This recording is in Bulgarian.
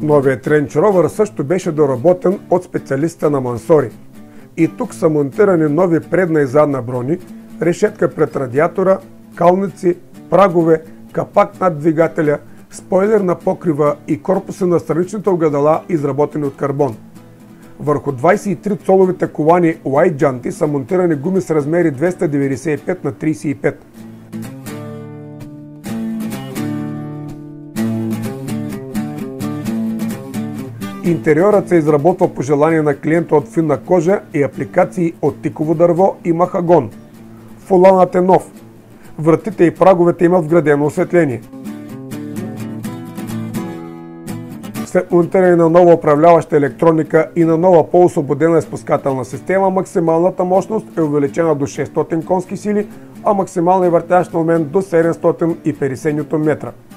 Новият Range Rover също беше доработен от специалистите на Мансори. И тук са монтирани нови предна и задна брони, решетка пред радиатора, калници, прагове, капак над двигателя, спойлер на покрива и корпуса на страничните огледала, изработени от карбон. Върху 23-цоловите колани Wide джанти са монтирани гуми с размери 295 на 35. Интериорът се изработва по желание на клиента от финна кожа и апликации от тиково дърво и махагон. Воланът е нов. Вратите и праговете имат вградено осветление. След монтиране на нова управляваща електроника и на нова по-освободена изпускателна система, максималната мощност е увеличена до 600 конски сили, а максималният въртящ момент до 750 Нм.